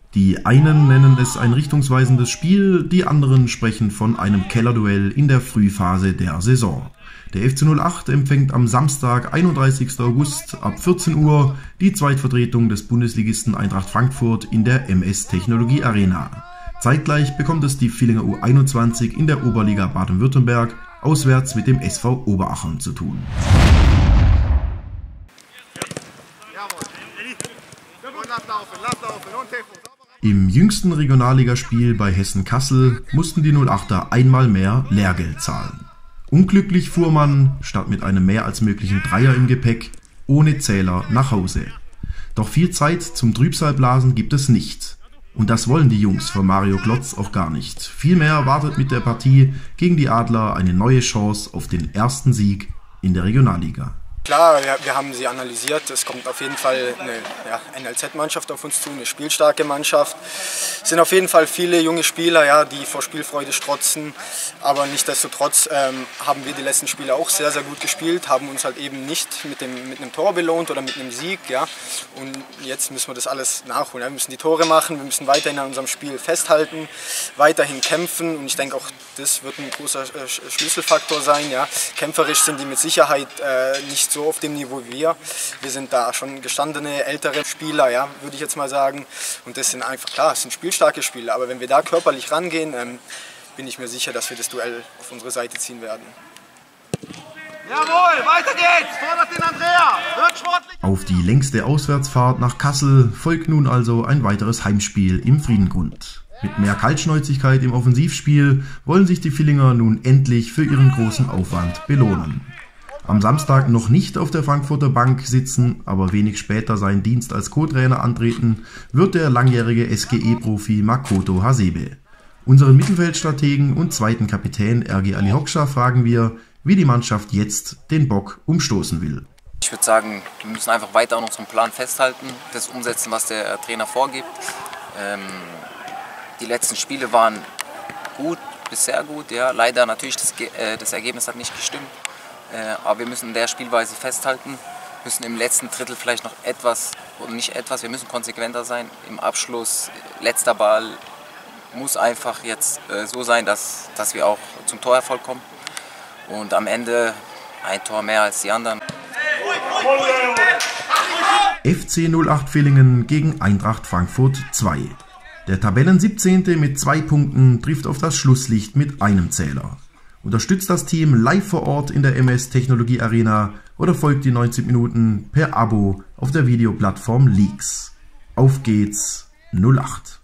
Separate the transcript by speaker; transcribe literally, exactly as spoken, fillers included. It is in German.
Speaker 1: Die einen nennen es ein richtungsweisendes Spiel, die anderen sprechen von einem Kellerduell in der Frühphase der Saison. Der F C null acht empfängt am Samstag, einunddreißigsten August ab vierzehn Uhr die Zweitvertretung des Bundesligisten Eintracht Frankfurt in der M S Technologie Arena. Zeitgleich bekommt es die Villingen U einundzwanzig in der Oberliga Baden-Württemberg auswärts mit dem S V Oberachern zu tun. Im jüngsten Regionalligaspiel bei Hessen-Kassel mussten die null achter einmal mehr Lehrgeld zahlen. Unglücklich fuhr man, statt mit einem mehr als möglichen Dreier im Gepäck, ohne Zähler nach Hause. Doch viel Zeit zum Trübsalblasen gibt es nicht. Und das wollen die Jungs von Mario Klotz auch gar nicht. Vielmehr wartet mit der Partie gegen die Adler eine neue Chance auf den ersten Sieg in der Regionalliga.
Speaker 2: Klar, wir, wir haben sie analysiert. Es kommt auf jeden Fall eine ja, N L Z-Mannschaft auf uns zu, eine spielstarke Mannschaft. Es sind auf jeden Fall viele junge Spieler, ja, die vor Spielfreude strotzen. Aber nichtsdestotrotz ähm, haben wir die letzten Spiele auch sehr, sehr gut gespielt, haben uns halt eben nicht mit, dem, mit einem Tor belohnt oder mit einem Sieg. Ja. Und jetzt müssen wir das alles nachholen. Ja. Wir müssen die Tore machen, wir müssen weiterhin an unserem Spiel festhalten, weiterhin kämpfen. Und ich denke auch, das wird ein großer äh, Schlüsselfaktor sein. Ja. Kämpferisch sind die mit Sicherheit äh, nicht so so auf dem Niveau wie wir. Wir sind da schon gestandene, ältere Spieler, ja, würde ich jetzt mal sagen. Und das sind einfach, klar, es sind spielstarke Spieler. Aber wenn wir da körperlich rangehen, ähm, bin ich mir sicher, dass wir das Duell auf unsere Seite ziehen werden.
Speaker 3: Jawohl, weiter geht's! Fordert den Andrea! Wird sportlich!
Speaker 1: Auf die längste Auswärtsfahrt nach Kassel folgt nun also ein weiteres Heimspiel im Friedengrund. Mit mehr Kaltschnäuzigkeit im Offensivspiel wollen sich die Villinger nun endlich für ihren großen Aufwand belohnen. Am Samstag noch nicht auf der Frankfurter Bank sitzen, aber wenig später seinen Dienst als Co-Trainer antreten, wird der langjährige S G E-Profi Makoto Hasebe. Unseren Mittelfeldstrategen und zweiten Kapitän Ergi Ali Hoxha fragen wir, wie die Mannschaft jetzt den Bock umstoßen will.
Speaker 4: Ich würde sagen, wir müssen einfach weiter an unserem Plan festhalten, das umsetzen, was der Trainer vorgibt. Ähm, die letzten Spiele waren gut bis sehr gut, ja. Leider natürlich das, äh, das Ergebnis hat nicht gestimmt. Äh, aber wir müssen in der Spielweise festhalten, müssen im letzten Drittel vielleicht noch etwas, oder nicht etwas, wir müssen konsequenter sein. Im Abschluss, letzter Ball, muss einfach jetzt äh, so sein, dass, dass wir auch zum Torerfolg kommen. Und am Ende ein Tor mehr als die anderen.
Speaker 1: F C null acht Villingen gegen Eintracht Frankfurt zwei. Der Tabellen-siebzehnte mit zwei Punkten trifft auf das Schlusslicht mit einem Zähler. Unterstützt das Team live vor Ort in der M S Technologie Arena oder folgt die neunzig Minuten per Abo auf der Videoplattform Leaks. Auf geht's null acht!